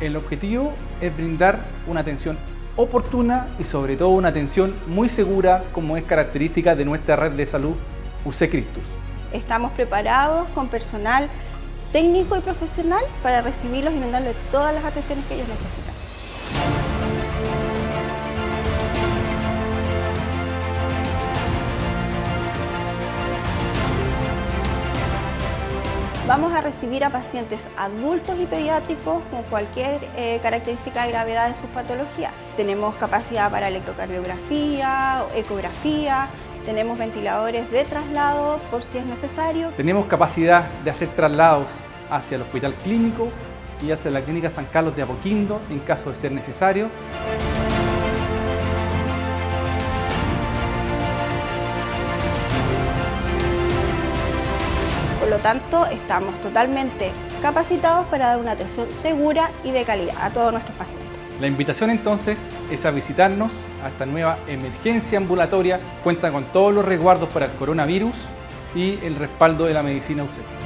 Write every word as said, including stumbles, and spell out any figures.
El objetivo es brindar una atención oportuna y sobre todo una atención muy segura, como es característica de nuestra red de salud U C Christus. Estamos preparados con personal técnico y profesional para recibirlos y brindarles todas las atenciones que ellos necesitan. Vamos a recibir a pacientes adultos y pediátricos con cualquier eh, característica de gravedad de sus patologías. Tenemos capacidad para electrocardiografía, ecografía, tenemos ventiladores de traslado por si es necesario. Tenemos capacidad de hacer traslados hacia el hospital clínico y hasta la clínica San Carlos de Apoquindo en caso de ser necesario. Por lo tanto, estamos totalmente capacitados para dar una atención segura y de calidad a todos nuestros pacientes. La invitación entonces es a visitarnos a esta nueva emergencia ambulatoria. Cuenta con todos los resguardos para el coronavirus y el respaldo de la medicina U C.